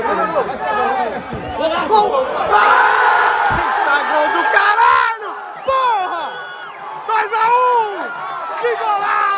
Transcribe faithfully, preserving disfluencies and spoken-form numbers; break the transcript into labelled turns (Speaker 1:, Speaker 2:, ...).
Speaker 1: Eita, gol do caralho! Porra! dois a um! Que golaço!